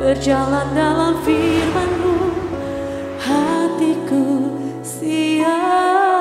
berjalan dalam firman-Mu, hatiku siap.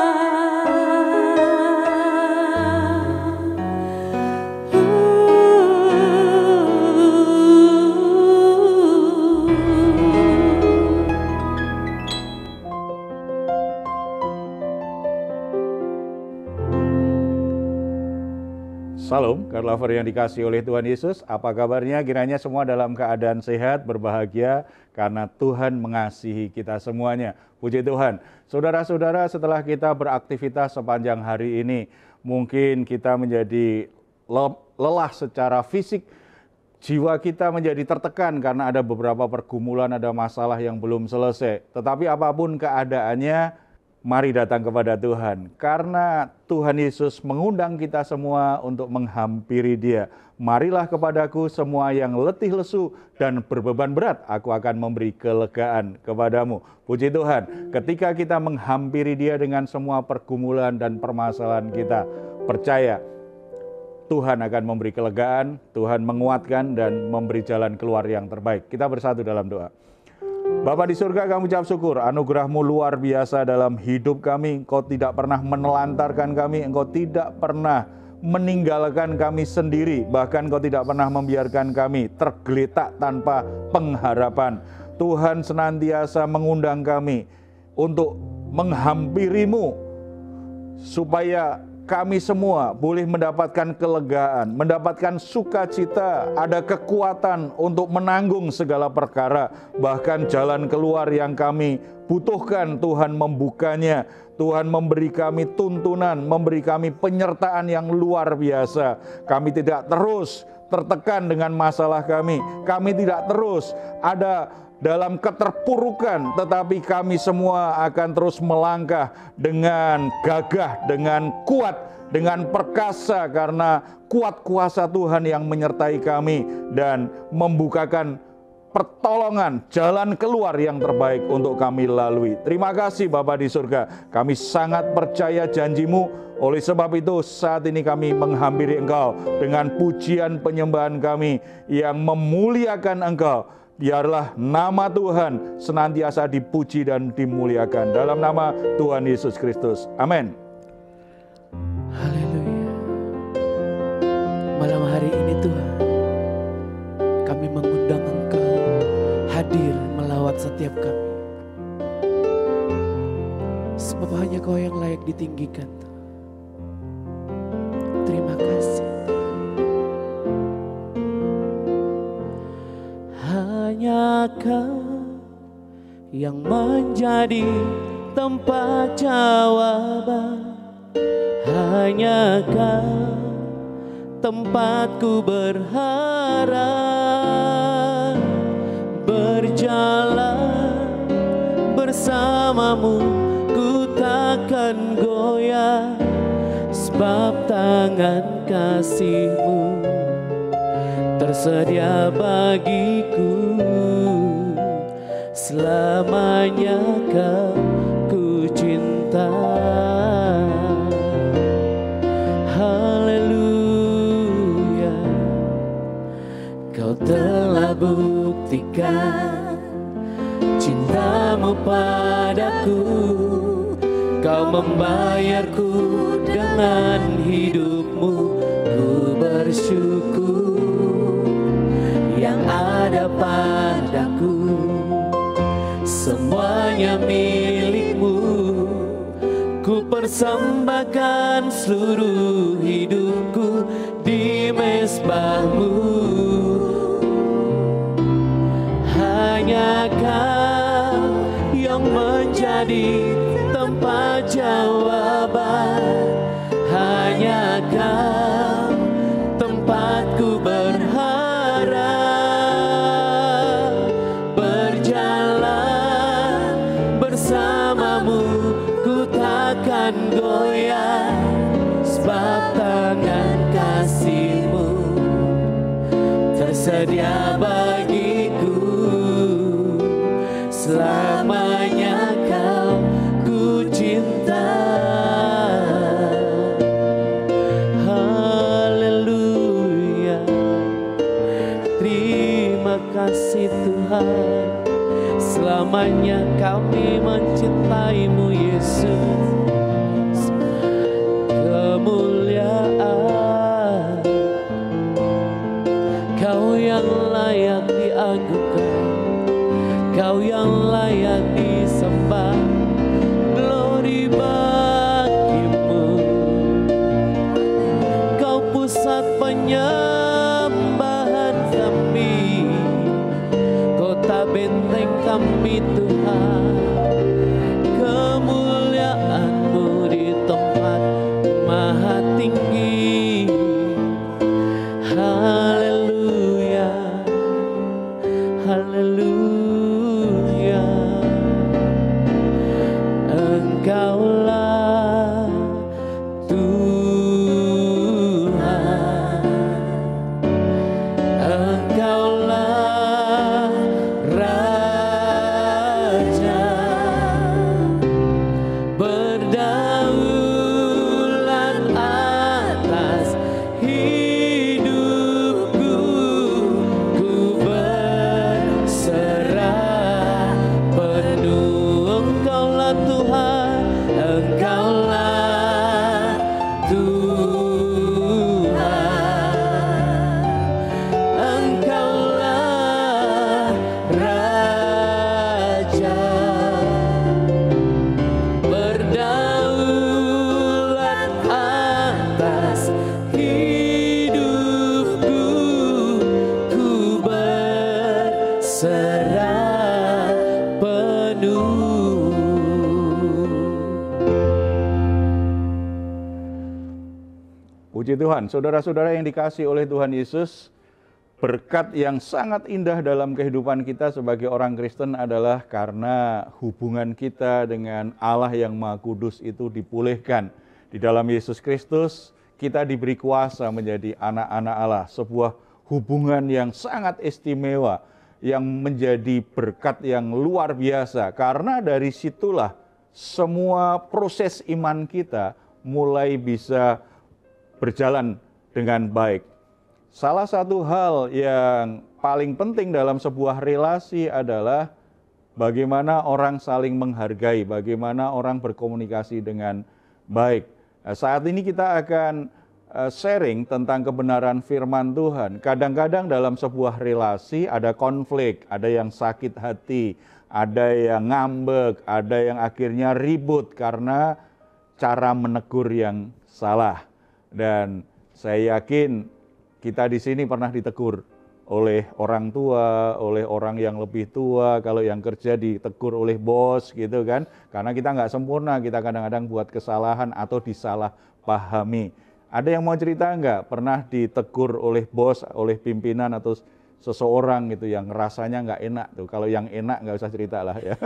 Salam, God lover yang dikasihi oleh Tuhan Yesus. Apa kabarnya? Kiranya semua dalam keadaan sehat, berbahagia, karena Tuhan mengasihi kita semuanya. Puji Tuhan. Saudara-saudara, setelah kita beraktivitas sepanjang hari ini, mungkin kita menjadi lelah secara fisik, jiwa kita menjadi tertekan karena ada beberapa pergumulan, ada masalah yang belum selesai. Tetapi apapun keadaannya, mari datang kepada Tuhan, karena Tuhan Yesus mengundang kita semua untuk menghampiri Dia. Marilah kepadaku semua yang letih lesu dan berbeban berat, aku akan memberi kelegaan kepadamu. Puji Tuhan, ketika kita menghampiri Dia dengan semua pergumulan dan permasalahan kita, percaya Tuhan akan memberi kelegaan, Tuhan menguatkan dan memberi jalan keluar yang terbaik. Kita bersatu dalam doa. Bapa di surga, kami ucap syukur, anugerah-Mu luar biasa dalam hidup kami. Engkau tidak pernah menelantarkan kami, Engkau tidak pernah meninggalkan kami sendiri. Bahkan Engkau tidak pernah membiarkan kami tergeletak tanpa pengharapan. Tuhan senantiasa mengundang kami untuk menghampiri-Mu, supaya kami semua boleh mendapatkan kelegaan, mendapatkan sukacita, ada kekuatan untuk menanggung segala perkara. Bahkan jalan keluar yang kami butuhkan, Tuhan membukanya. Tuhan memberi kami tuntunan, memberi kami penyertaan yang luar biasa. Kami tidak terus tertekan dengan masalah kami. Kami tidak terus ada dalam keterpurukan, tetapi kami semua akan terus melangkah dengan gagah, dengan kuat, dengan perkasa, karena kuat kuasa Tuhan yang menyertai kami dan membukakan pertolongan, jalan keluar yang terbaik untuk kami lalui. Terima kasih Bapa di surga, kami sangat percaya janji-Mu. Oleh sebab itu saat ini kami menghampiri Engkau dengan pujian penyembahan kami yang memuliakan Engkau. Biarlah nama Tuhan senantiasa dipuji dan dimuliakan. Dalam nama Tuhan Yesus Kristus. Amin. Haleluya. Malam hari ini Tuhan, kami mengundang Engkau hadir melawat setiap kami. Sebab hanya Kau yang layak ditinggikan. Terima kasih. Hanya Kau yang menjadi tempat jawaban. Hanya Kau tempatku berharap. Berjalan bersama-Mu, ku takkan goyah. Sebab tangan kasih-Mu tersedia bagiku. Selamanya Kau ku cinta. Haleluya. Kau telah buktikan cinta-Mu padaku. Kau membayarku dengan hidup-Mu. Ku bersyukur yang ada padaku, semuanya milik-Mu. Ku persembahkan seluruh hidupku di mezbah-Mu. Hanya Kau yang menjadi tempat jawaban. Hanya Kau tempatku berharap. Berjalan bersama-Mu, ku takkan goyah. Sebab tangan kasih-Mu tersedia bagiku. Selamanya Kau ku cinta. Haleluya. Terima kasih. kasih Tuhan. Selamanya kami mencintaimu Yesus. Kemuliaan Kau yang layak diagungkan, Kau yang layak disembah. Glory bagimu, Kau pusat penyembahan kami, kota benteng kami Tuhan. Kemuliaan-Mu di tempat maha tinggi. Haleluya, haleluya. Engkaulah Tuhan, Engkaulah Raja, berdaulat atas hidupku. Ku berserah penuh. Engkaulah Tuhan, Engkaulah Tuhan, Engkaulah Raja, berdaulat atas hidupku. Ku berserah penuh. Puji Tuhan, saudara-saudara yang dikasihi oleh Tuhan Yesus, berkat yang sangat indah dalam kehidupan kita sebagai orang Kristen adalah karena hubungan kita dengan Allah yang Maha Kudus itu dipulihkan. Di dalam Yesus Kristus, kita diberi kuasa menjadi anak-anak Allah, sebuah hubungan yang sangat istimewa, yang menjadi berkat yang luar biasa. Karena dari situlah semua proses iman kita mulai bisa berjalan dengan baik. Salah satu hal yang paling penting dalam sebuah relasi adalah bagaimana orang saling menghargai, bagaimana orang berkomunikasi dengan baik. Nah, saat ini kita akan sharing tentang kebenaran firman Tuhan. Kadang-kadang dalam sebuah relasi ada konflik, ada yang sakit hati, ada yang ngambek, ada yang akhirnya ribut karena cara menegur yang salah. Dan saya yakin kita di sini pernah ditegur oleh orang tua, oleh orang yang lebih tua, kalau yang kerja ditegur oleh bos gitu kan. Karena kita nggak sempurna, kita kadang-kadang buat kesalahan atau disalahpahami. Ada yang mau cerita nggak? Pernah ditegur oleh bos, oleh pimpinan atau seseorang gitu yang rasanya nggak enak tuh. Kalau yang enak nggak usah cerita lah ya.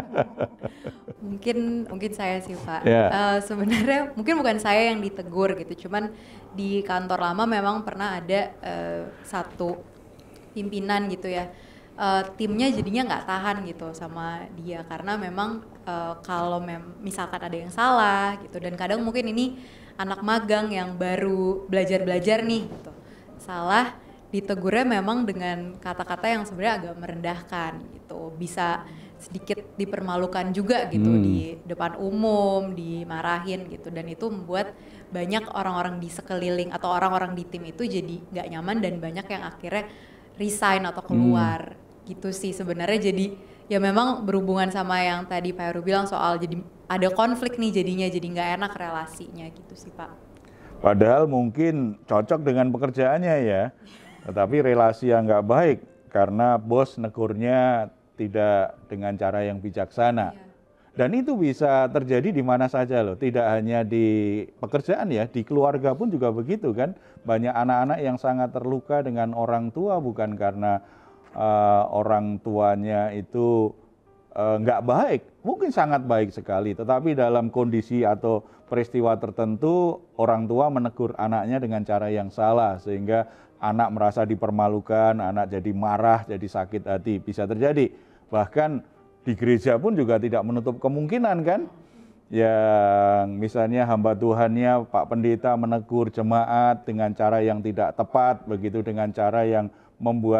Mungkin saya sih Pak. Ya. Sebenarnya mungkin bukan saya yang ditegur gitu, cuman di kantor lama memang pernah ada satu pimpinan gitu ya. Timnya jadinya nggak tahan gitu sama dia karena memang kalau misalkan ada yang salah gitu, dan kadang mungkin ini anak magang yang baru belajar nih gitu, salah, ditegurnya memang dengan kata-kata yang sebenarnya agak merendahkan gitu, bisa sedikit dipermalukan juga gitu di depan umum, dimarahin gitu, dan itu membuat banyak orang-orang di sekeliling atau orang-orang di tim itu jadi nggak nyaman dan banyak yang akhirnya resign atau keluar gitu sih sebenarnya. Jadi ya memang berhubungan sama yang tadi Pak Heru bilang soal jadi ada konflik nih, jadinya jadi nggak enak relasinya gitu sih Pak. Padahal mungkin cocok dengan pekerjaannya ya, tetapi relasi yang nggak baik karena bos negurnya tidak dengan cara yang bijaksana. Iya. Dan itu bisa terjadi di mana saja loh, tidak hanya di pekerjaan ya, di keluarga pun juga begitu kan. Banyak anak-anak yang sangat terluka dengan orang tua bukan karena orang tuanya itu nggak baik, mungkin sangat baik sekali, tetapi dalam kondisi atau peristiwa tertentu orang tua menegur anaknya dengan cara yang salah sehingga anak merasa dipermalukan, anak jadi marah, jadi sakit hati, bisa terjadi. Bahkan di gereja pun juga tidak menutup kemungkinan kan, yang misalnya hamba Tuhannya Pak Pendeta menegur jemaat dengan cara yang tidak tepat, begitu dengan cara yang membuat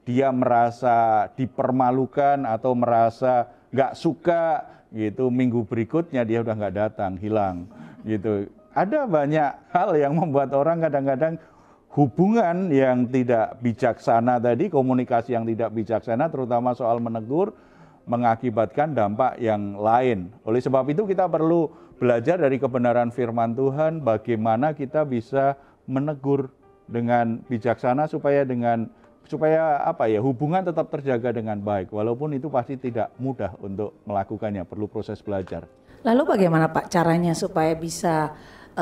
dia merasa dipermalukan atau merasa nggak suka gitu, minggu berikutnya dia udah nggak datang, hilang gitu. Ada banyak hal yang membuat orang kadang-kadang hubungan yang tidak bijaksana tadi, komunikasi yang tidak bijaksana, terutama soal menegur, mengakibatkan dampak yang lain. Oleh sebab itu kita perlu belajar dari kebenaran firman Tuhan, bagaimana kita bisa menegur dengan bijaksana supaya hubungan tetap terjaga dengan baik, walaupun itu pasti tidak mudah untuk melakukannya, perlu proses belajar. Lalu bagaimana Pak caranya supaya bisa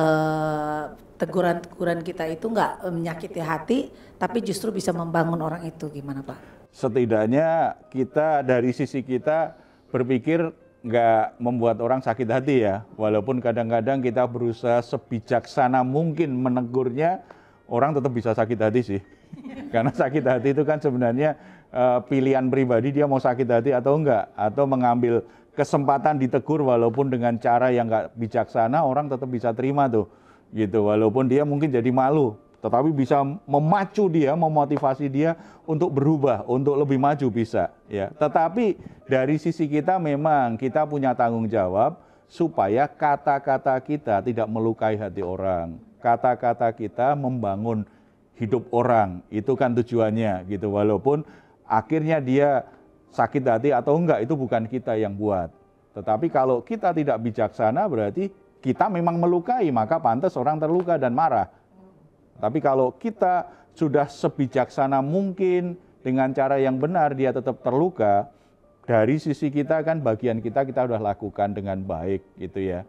teguran-teguran kita itu nggak menyakiti hati, tapi justru bisa membangun orang itu, gimana Pak? Setidaknya kita dari sisi kita berpikir nggak membuat orang sakit hati ya, walaupun kadang-kadang kita berusaha sebijaksana mungkin menegurnya, orang tetap bisa sakit hati sih. Karena sakit hati itu kan sebenarnya pilihan pribadi, dia mau sakit hati atau enggak, atau mengambil kesempatan ditegur walaupun dengan cara yang nggak bijaksana, orang tetap bisa terima tuh gitu, walaupun dia mungkin jadi malu, tetapi bisa memacu dia, memotivasi dia untuk berubah, untuk lebih maju bisa ya. Tetapi dari sisi kita memang kita punya tanggung jawab supaya kata-kata kita tidak melukai hati orang, kata-kata kita membangun hidup orang, itu kan tujuannya gitu, walaupun akhirnya dia sakit hati atau enggak itu bukan kita yang buat. Tetapi kalau kita tidak bijaksana berarti kita memang melukai, maka pantas orang terluka dan marah. Tapi kalau kita sudah sebijaksana mungkin dengan cara yang benar, dia tetap terluka, dari sisi kita kan bagian kita sudah lakukan dengan baik gitu ya.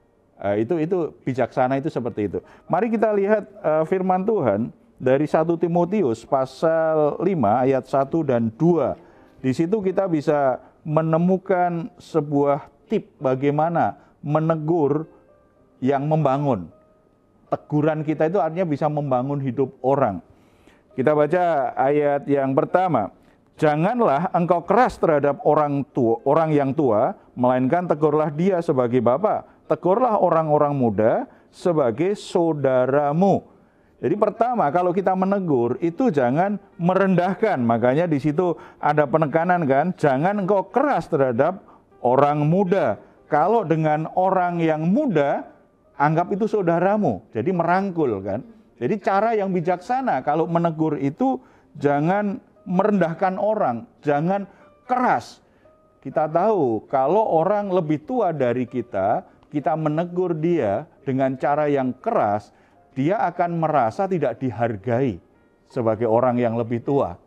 Itu bijaksana itu seperti itu. Mari kita lihat firman Tuhan dari 1 Timotius pasal 5 ayat 1 dan 2. Di situ kita bisa menemukan sebuah tip bagaimana menegur yang membangun. Teguran kita itu artinya bisa membangun hidup orang. Kita baca ayat yang pertama. Janganlah engkau keras terhadap orang yang tua, melainkan tegurlah dia sebagai bapa. Tegurlah orang-orang muda sebagai saudaramu. Jadi pertama, kalau kita menegur itu jangan merendahkan. Makanya di situ ada penekanan kan, jangan engkau keras terhadap orang muda. Kalau dengan orang yang muda, anggap itu saudaramu. Jadi merangkul kan. Jadi cara yang bijaksana kalau menegur itu jangan merendahkan orang, jangan keras. Kita tahu kalau orang lebih tua dari kita menegur dia dengan cara yang keras, dia akan merasa tidak dihargai sebagai orang yang lebih tua.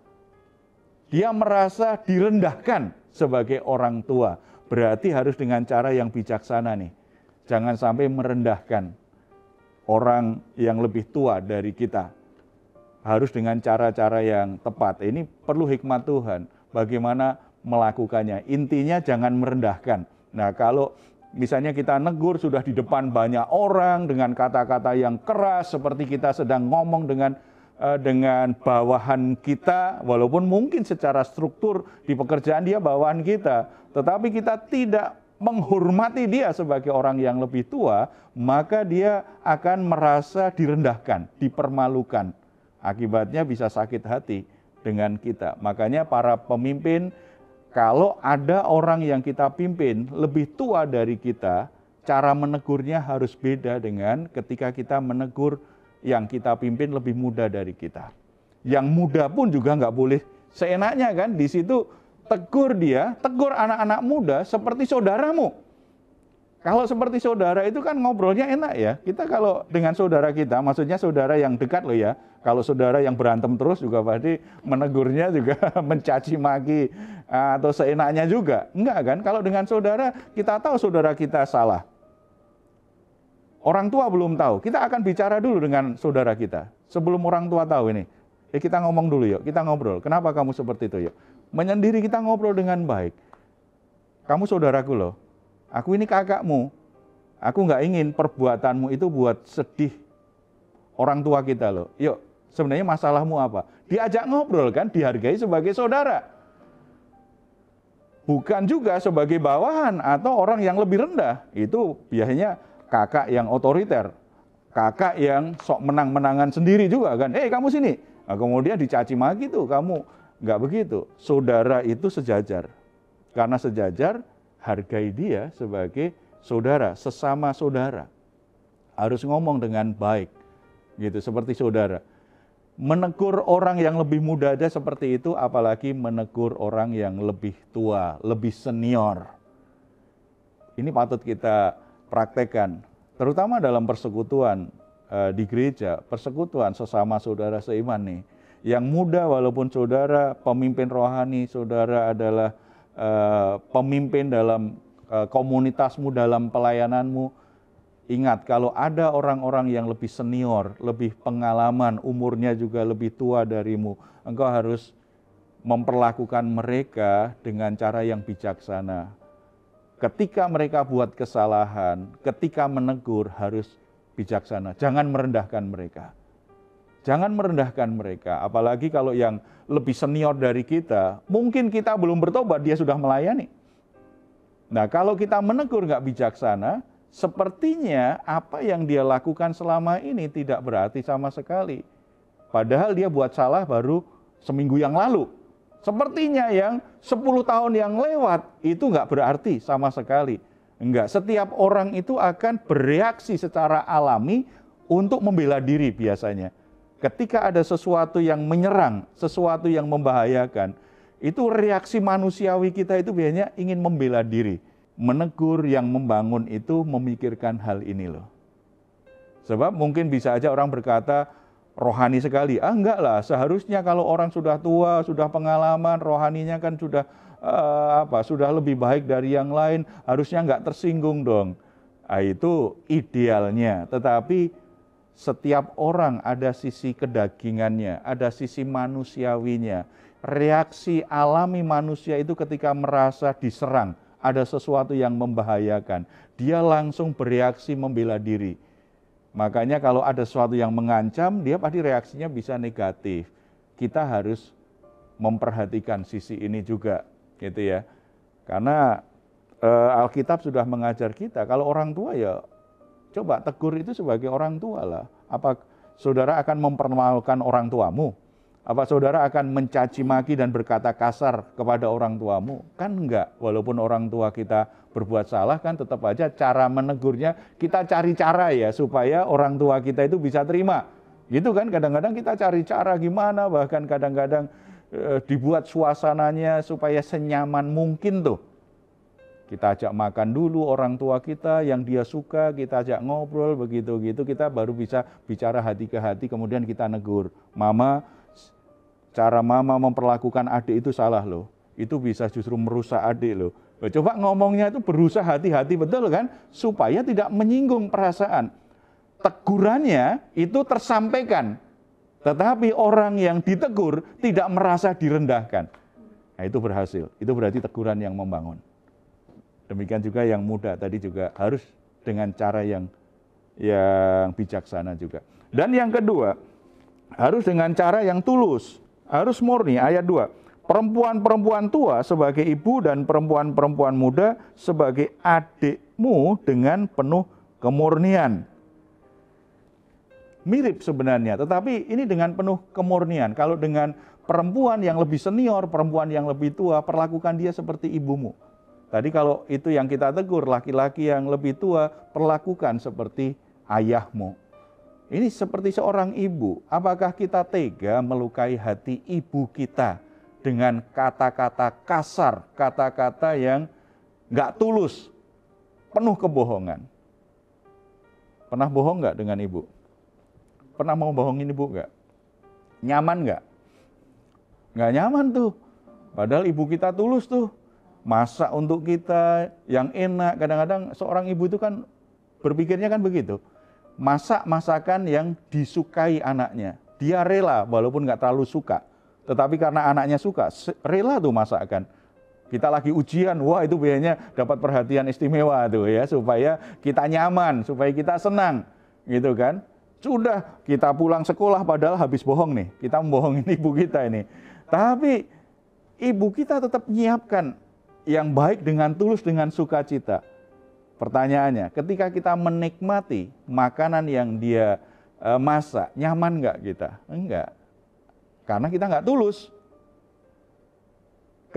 Dia merasa direndahkan sebagai orang tua. Berarti harus dengan cara yang bijaksana nih. Jangan sampai merendahkan orang yang lebih tua dari kita. Harus dengan cara-cara yang tepat. Ini perlu hikmat Tuhan. Bagaimana melakukannya. Intinya jangan merendahkan. Nah kalau misalnya kita negur sudah di depan banyak orang dengan kata-kata yang keras seperti kita sedang ngomong dengan bawahan kita, walaupun mungkin secara struktur di pekerjaan dia bawahan kita, tetapi kita tidak menghormati dia sebagai orang yang lebih tua, maka dia akan merasa direndahkan, dipermalukan. Akibatnya bisa sakit hati dengan kita. Makanya para pemimpin, kalau ada orang yang kita pimpin lebih tua dari kita, cara menegurnya harus beda dengan ketika kita menegur yang kita pimpin lebih muda dari kita. Yang muda pun juga nggak boleh seenaknya kan, di situ tegur dia, tegur anak-anak muda seperti saudaramu. Kalau seperti saudara itu kan ngobrolnya enak ya. Kita kalau dengan saudara kita, maksudnya saudara yang dekat loh ya. Kalau saudara yang berantem terus juga pasti menegurnya juga mencaci maki atau seenaknya juga. Enggak kan? Kalau dengan saudara, kita tahu saudara kita salah. Orang tua belum tahu. Kita akan bicara dulu dengan saudara kita. Sebelum orang tua tahu ini. Kita ngomong dulu yuk, kita ngobrol. Kenapa kamu seperti itu yuk? Menyendiri kita ngobrol dengan baik. Kamu saudaraku loh. Aku ini kakakmu. Aku nggak ingin perbuatanmu itu buat sedih orang tua kita loh. Yuk, sebenarnya masalahmu apa? Diajak ngobrol kan, dihargai sebagai saudara. Bukan juga sebagai bawahan atau orang yang lebih rendah. Itu biasanya kakak yang otoriter. Kakak yang sok menang-menangan sendiri juga kan. Kamu sini. Nah, kemudian dicaci maki tuh, kamu Enggak begitu. Saudara itu sejajar. Karena sejajar, hargai dia sebagai saudara, sesama saudara. Harus ngomong dengan baik, gitu, seperti saudara. Menegur orang yang lebih muda aja seperti itu, apalagi menegur orang yang lebih tua, lebih senior. Ini patut kita praktekkan, terutama dalam persekutuan di gereja, persekutuan sesama saudara seiman nih. Yang muda walaupun saudara pemimpin rohani, saudara adalah pemimpin dalam komunitasmu, dalam pelayananmu. Ingat, kalau ada orang-orang yang lebih senior, lebih pengalaman, umurnya juga lebih tua darimu, engkau harus memperlakukan mereka dengan cara yang bijaksana. Ketika mereka buat kesalahan, ketika menegur harus bijaksana. Jangan merendahkan mereka. Jangan merendahkan mereka, apalagi kalau yang lebih senior dari kita, mungkin kita belum bertobat, dia sudah melayani. Nah, kalau kita menegur nggak bijaksana, sepertinya apa yang dia lakukan selama ini tidak berarti sama sekali. Padahal dia buat salah baru seminggu yang lalu. Sepertinya yang 10 tahun yang lewat itu nggak berarti sama sekali. Enggak, setiap orang itu akan bereaksi secara alami untuk membela diri biasanya. Ketika ada sesuatu yang menyerang, sesuatu yang membahayakan, itu reaksi manusiawi kita itu biasanya ingin membela diri. Menegur yang membangun itu memikirkan hal ini loh. Sebab mungkin bisa aja orang berkata rohani sekali. Enggak lah, seharusnya kalau orang sudah tua, sudah pengalaman, rohaninya kan sudah sudah lebih baik dari yang lain, harusnya enggak tersinggung dong. Nah, itu idealnya. Tetapi setiap orang ada sisi kedagingannya, ada sisi manusiawinya. Reaksi alami manusia itu ketika merasa diserang, ada sesuatu yang membahayakan, dia langsung bereaksi membela diri. Makanya kalau ada sesuatu yang mengancam, dia pasti reaksinya bisa negatif. Kita harus memperhatikan sisi ini juga, gitu ya. Karena Alkitab sudah mengajar kita, kalau orang tua ya coba tegur itu sebagai orang tua lah. Apa saudara akan mempermalukan orang tuamu? Apa saudara akan mencaci maki dan berkata kasar kepada orang tuamu? Kan enggak, walaupun orang tua kita berbuat salah kan tetap aja cara menegurnya kita cari cara ya supaya orang tua kita itu bisa terima. Gitu kan, kadang-kadang kita cari cara gimana, bahkan kadang-kadang dibuat suasananya supaya senyaman mungkin tuh. Kita ajak makan dulu orang tua kita yang dia suka, kita ajak ngobrol begitu-gitu, kita baru bisa bicara hati ke hati, kemudian kita negur. Mama, cara mama memperlakukan adik itu salah loh. Itu bisa justru merusak adik loh. Coba ngomongnya itu berusaha hati-hati betul kan? Supaya tidak menyinggung perasaan. Tegurannya itu tersampaikan. Tetapi orang yang ditegur tidak merasa direndahkan. Nah, itu berhasil. Itu berarti teguran yang membangun. Demikian juga yang muda tadi juga harus dengan cara yang bijaksana juga. Dan yang kedua, harus dengan cara yang tulus. Harus murni, ayat 2. Perempuan-perempuan tua sebagai ibu dan perempuan-perempuan muda sebagai adikmu dengan penuh kemurnian. Mirip sebenarnya, tetapi ini dengan penuh kemurnian. Kalau dengan perempuan yang lebih senior, perempuan yang lebih tua, perlakukan dia seperti ibumu. Tadi kalau itu yang kita tegur, laki-laki yang lebih tua, perlakukan seperti ayahmu. Ini seperti seorang ibu. Apakah kita tega melukai hati ibu kita dengan kata-kata kasar, kata-kata yang nggak tulus, penuh kebohongan? Pernah bohong nggak dengan ibu? Pernah mau bohongin ibu nggak? Nyaman nggak? Nggak nyaman tuh. Padahal ibu kita tulus tuh. Masak untuk kita yang enak. Kadang-kadang seorang ibu itu kan berpikirnya kan begitu. Masak masakan yang disukai anaknya. Dia rela walaupun nggak terlalu suka. Tetapi karena anaknya suka, rela tuh masakan. Kita lagi ujian, wah itu biasanya dapat perhatian istimewa tuh ya. Supaya kita nyaman, supaya kita senang. Gitu kan. Sudah kita pulang sekolah padahal habis bohong nih. Kita membohongin ibu kita ini. Tapi ibu kita tetap menyiapkan yang baik dengan tulus, dengan sukacita. Pertanyaannya, ketika kita menikmati makanan yang dia masak, nyaman nggak kita? Enggak. Karena kita nggak tulus.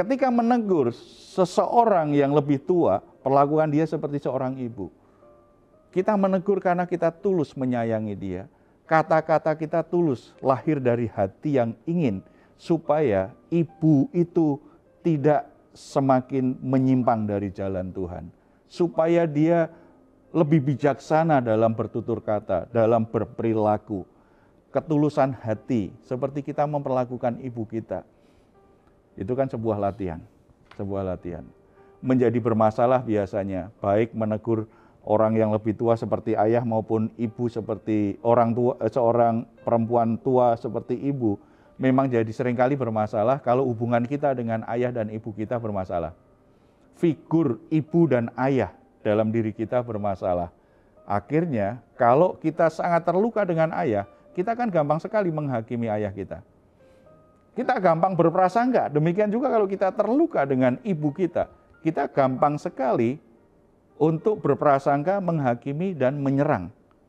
Ketika menegur seseorang yang lebih tua, perlakukan dia seperti seorang ibu. Kita menegur karena kita tulus menyayangi dia. Kata-kata kita tulus, lahir dari hati yang ingin supaya ibu itu tidak semakin menyimpang dari jalan Tuhan. Supaya dia lebih bijaksana dalam bertutur kata, dalam berperilaku. Ketulusan hati, seperti kita memperlakukan ibu kita. Itu kan sebuah latihan. Menjadi bermasalah biasanya, baik menegur orang yang lebih tua seperti ayah maupun ibu seperti orang tua, seorang perempuan tua seperti ibu, memang jadi seringkali bermasalah kalau hubungan kita dengan ayah dan ibu kita bermasalah. Figur ibu dan ayah dalam diri kita bermasalah. Akhirnya kalau kita sangat terluka dengan ayah, kita kan gampang sekali menghakimi ayah kita. Kita gampang berprasangka. Demikian juga kalau kita terluka dengan ibu kita gampang sekali untuk berprasangka, menghakimi dan menyerang.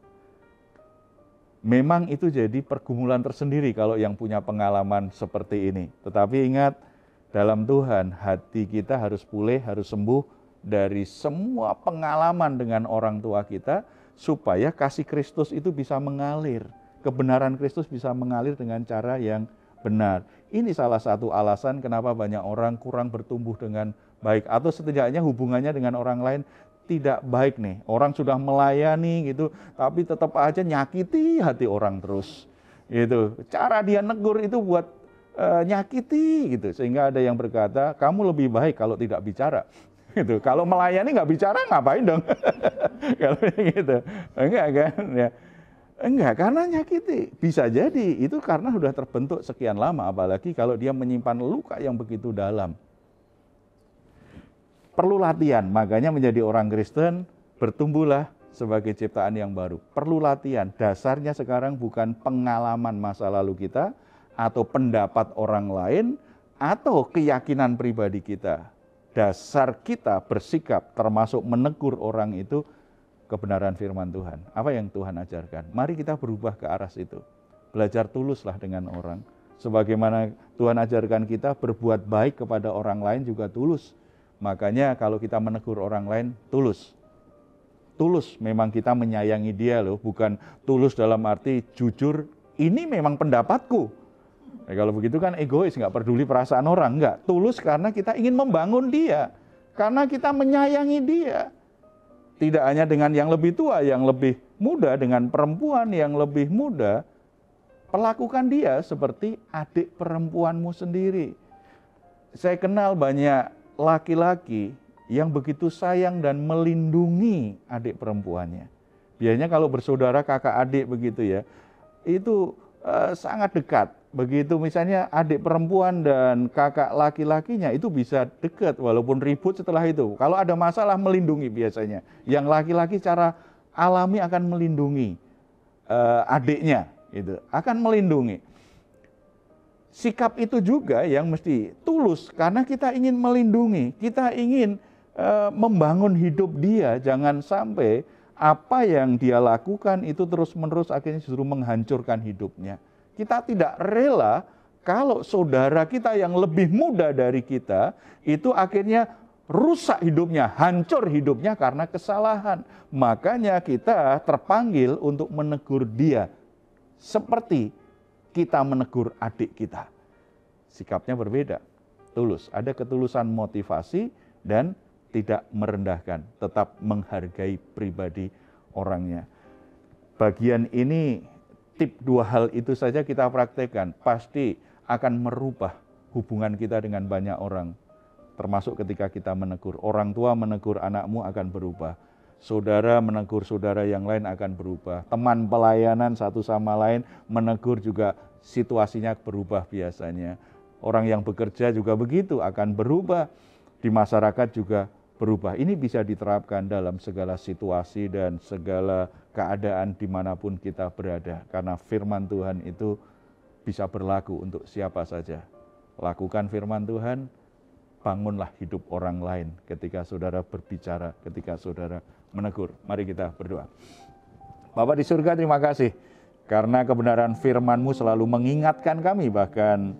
Memang itu jadi pergumulan tersendiri kalau yang punya pengalaman seperti ini. Tetapi ingat, dalam Tuhan hati kita harus pulih, harus sembuh dari semua pengalaman dengan orang tua kita, supaya kasih Kristus itu bisa mengalir. Kebenaran Kristus bisa mengalir dengan cara yang benar. Ini salah satu alasan kenapa banyak orang kurang bertumbuh dengan baik, atau setidaknya hubungannya dengan orang lain tidak baik nih. Orang sudah melayani gitu, tapi tetap aja nyakiti hati orang terus. Gitu. Cara dia negur itu buat nyakiti gitu. Sehingga ada yang berkata, kamu lebih baik kalau tidak bicara. Gitu. Kalau melayani nggak bicara, ngapain dong? Kalau gitu, enggak kan? Ya. Enggak, karena nyakiti. Bisa jadi itu karena sudah terbentuk sekian lama, apalagi kalau dia menyimpan luka yang begitu dalam. Perlu latihan, makanya menjadi orang Kristen, bertumbuhlah sebagai ciptaan yang baru. Perlu latihan, dasarnya sekarang bukan pengalaman masa lalu kita, atau pendapat orang lain, atau keyakinan pribadi kita. Dasar kita bersikap termasuk menegur orang itu kebenaran firman Tuhan. Apa yang Tuhan ajarkan? Mari kita berubah ke arah situ. Belajar tuluslah dengan orang. Sebagaimana Tuhan ajarkan kita berbuat baik kepada orang lain juga tulus. Makanya kalau kita menegur orang lain, tulus. Tulus memang kita menyayangi dia loh, bukan tulus dalam arti jujur, ini memang pendapatku. Kalau begitu kan egois, nggak peduli perasaan orang, nggak. Tulus karena kita ingin membangun dia, karena kita menyayangi dia. Tidak hanya dengan yang lebih tua, yang lebih muda, dengan perempuan yang lebih muda, perlakukan dia seperti adik perempuanmu sendiri. Saya kenal banyak laki-laki yang begitu sayang dan melindungi adik perempuannya. Biasanya kalau bersaudara kakak adik begitu ya, itu sangat dekat. Begitu misalnya adik perempuan dan kakak laki-lakinya itu bisa dekat walaupun ribut setelah itu. Kalau ada masalah melindungi biasanya. Yang laki-laki secara alami akan melindungi adiknya, itu akan melindungi. Sikap itu juga yang mesti tulus karena kita ingin melindungi, kita ingin membangun hidup dia. Jangan sampai apa yang dia lakukan itu terus-menerus akhirnya justru menghancurkan hidupnya. Kita tidak rela kalau saudara kita yang lebih muda dari kita itu akhirnya rusak hidupnya, hancur hidupnya karena kesalahan. Makanya kita terpanggil untuk menegur dia seperti kita menegur adik kita. Sikapnya berbeda, tulus. Ada ketulusan motivasi dan tidak merendahkan, tetap menghargai pribadi orangnya. Bagian ini, tip 2 hal itu saja kita praktekkan, pasti akan merubah hubungan kita dengan banyak orang. Termasuk ketika kita menegur. Orang tua menegur anakmu akan berubah. Saudara menegur saudara yang lain akan berubah. Teman pelayanan satu sama lain menegur juga situasinya berubah biasanya. Orang yang bekerja juga begitu akan berubah. Di masyarakat juga berubah. Ini bisa diterapkan dalam segala situasi dan segala keadaan dimanapun kita berada. Karena firman Tuhan itu bisa berlaku untuk siapa saja. Lakukan firman Tuhan, bangunlah hidup orang lain ketika saudara berbicara, ketika saudara menegur. Mari kita berdoa. Bapa di surga, terima kasih karena kebenaran firman-Mu selalu mengingatkan kami, bahkan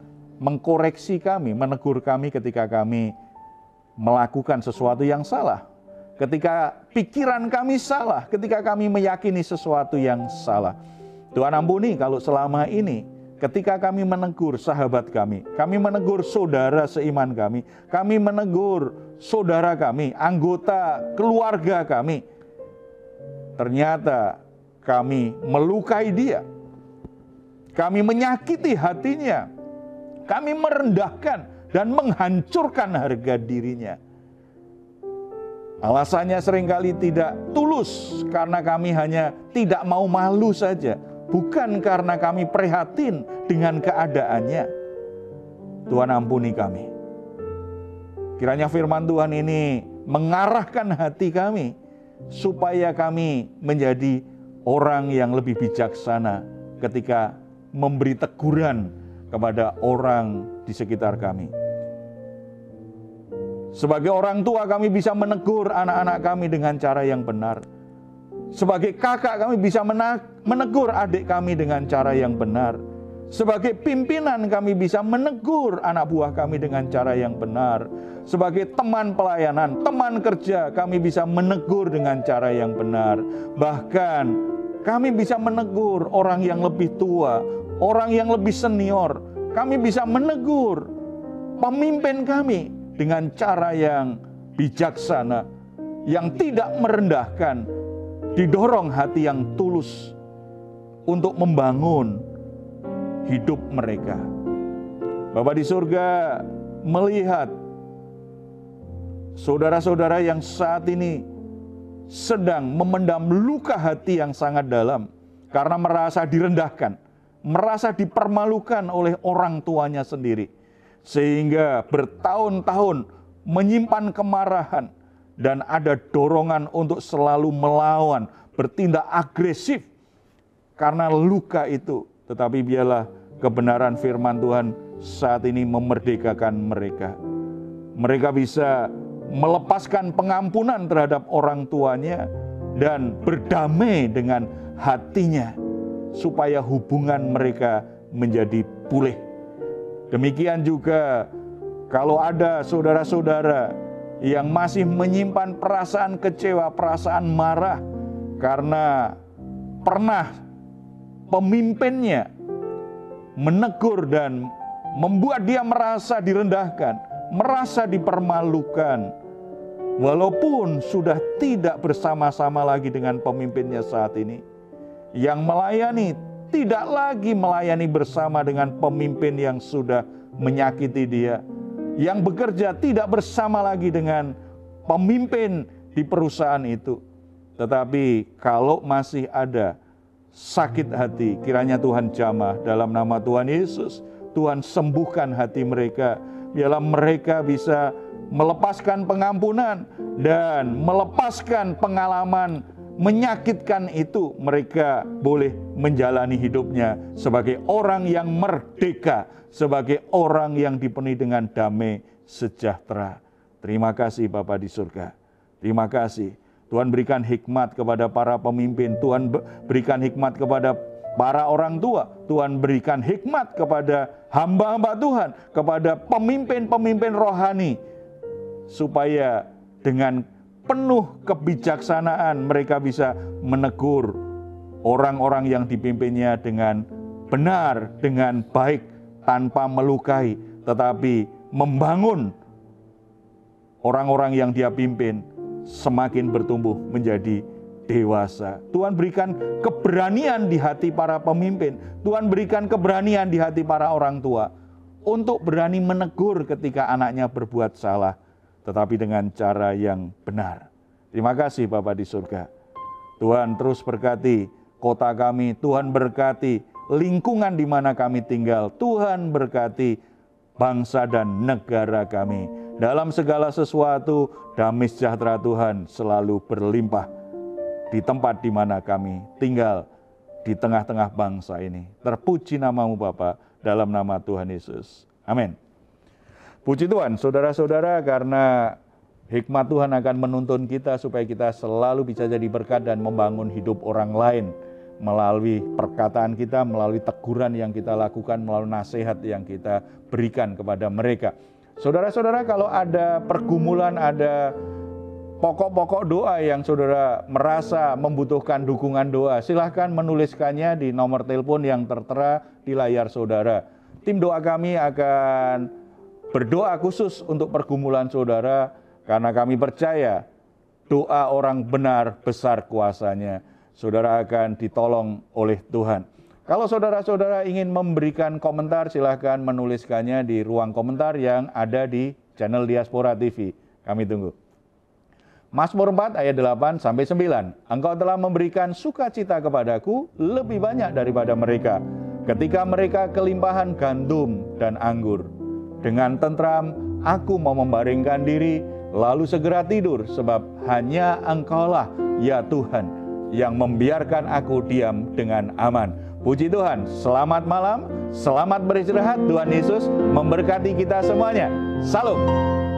mengkoreksi kami, menegur kami ketika kami melakukan sesuatu yang salah. Ketika pikiran kami salah, ketika kami meyakini sesuatu yang salah. Tuhan ampuni kalau selama ini ketika kami menegur sahabat kami menegur saudara seiman kami menegur saudara kami, anggota keluarga kami, ternyata kami melukai dia, kami menyakiti hatinya, kami merendahkan dan menghancurkan harga dirinya. Alasannya seringkali tidak tulus karena kami hanya tidak mau malu saja, bukan karena kami prihatin dengan keadaannya. Tuhan ampuni kami. Kiranya firman Tuhan ini mengarahkan hati kami supaya kami menjadi orang yang lebih bijaksana ketika memberi teguran kepada orang di sekitar kami. Sebagai orang tua kami bisa menegur anak-anak kami dengan cara yang benar. Sebagai kakak kami bisa menegur adik kami dengan cara yang benar. Sebagai pimpinan kami bisa menegur anak buah kami dengan cara yang benar. Sebagai teman pelayanan, teman kerja kami bisa menegur dengan cara yang benar. Bahkan kami bisa menegur orang yang lebih tua, orang yang lebih senior. Kami bisa menegur pemimpin kami dengan cara yang bijaksana, yang tidak merendahkan, didorong hati yang tulus untuk membangun hidup mereka. Bapa di surga melihat saudara-saudara yang saat ini sedang memendam luka hati yang sangat dalam karena merasa direndahkan, merasa dipermalukan oleh orang tuanya sendiri. Sehingga bertahun-tahun menyimpan kemarahan dan ada dorongan untuk selalu melawan, bertindak agresif karena luka itu. Tetapi biarlah kebenaran firman Tuhan saat ini memerdekakan mereka. Mereka bisa melepaskan pengampunan terhadap orang tuanya dan berdamai dengan hatinya supaya hubungan mereka menjadi pulih. Demikian juga kalau ada saudara-saudara yang masih menyimpan perasaan kecewa, perasaan marah karena pernah pemimpinnya menegur dan membuat dia merasa direndahkan, merasa dipermalukan, walaupun sudah tidak bersama-sama lagi dengan pemimpinnya saat ini. Yang melayani tidak lagi melayani bersama dengan pemimpin yang sudah menyakiti dia. Yang bekerja tidak bersama lagi dengan pemimpin di perusahaan itu. Tetapi kalau masih ada sakit hati, kiranya Tuhan jamah dalam nama Tuhan Yesus. Tuhan sembuhkan hati mereka. Biarlah mereka bisa melepaskan pengampunan dan melepaskan pengalaman menyakitkan itu. Mereka boleh menjalani hidupnya sebagai orang yang merdeka, sebagai orang yang dipenuhi dengan damai sejahtera. Terima kasih Bapa di surga. Terima kasih. Tuhan berikan hikmat kepada para pemimpin. Tuhan berikan hikmat kepada para orang tua. Tuhan berikan hikmat kepada hamba-hamba Tuhan, kepada pemimpin-pemimpin rohani, supaya dengan penuh kebijaksanaan mereka bisa menegur orang-orang yang dipimpinnya dengan benar, dengan baik, tanpa melukai, tetapi membangun orang-orang yang dia pimpin semakin bertumbuh menjadi dewasa. Tuhan berikan keberanian di hati para pemimpin. Tuhan berikan keberanian di hati para orang tua untuk berani menegur ketika anaknya berbuat salah, tetapi dengan cara yang benar. Terima kasih Bapa di surga. Tuhan terus berkati kota kami, Tuhan berkati lingkungan di mana kami tinggal, Tuhan berkati bangsa dan negara kami. Dalam segala sesuatu, damai sejahtera Tuhan selalu berlimpah di tempat di mana kami tinggal, di tengah-tengah bangsa ini. Terpuji namamu Bapa, dalam nama Tuhan Yesus. Amin. Puji Tuhan, saudara-saudara, karena hikmat Tuhan akan menuntun kita supaya kita selalu bisa jadi berkat dan membangun hidup orang lain. melalui perkataan kita, melalui teguran yang kita lakukan, melalui nasihat yang kita berikan kepada mereka. Saudara-saudara, kalau ada pergumulan, ada pokok-pokok doa yang saudara merasa membutuhkan dukungan doa, silahkan menuliskannya di nomor telepon yang tertera di layar saudara. Tim doa kami akan berdoa khusus untuk pergumulan saudara, karena kami percaya doa orang benar besar kuasanya. Saudara akan ditolong oleh Tuhan. Kalau saudara-saudara ingin memberikan komentar, silahkan menuliskannya di ruang komentar yang ada di channel Diaspora TV. Kami tunggu. Mazmur 4 ayat 8-9. Engkau telah memberikan sukacita kepadaku lebih banyak daripada mereka, ketika mereka kelimpahan gandum dan anggur. Dengan tentram aku mau membaringkan diri, lalu segera tidur, sebab hanya Engkaulah ya Tuhan yang membiarkan aku diam dengan aman. Puji Tuhan, selamat malam, selamat beristirahat. Tuhan Yesus memberkati kita semuanya. Salam.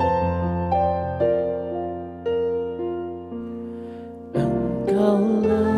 Engkaulah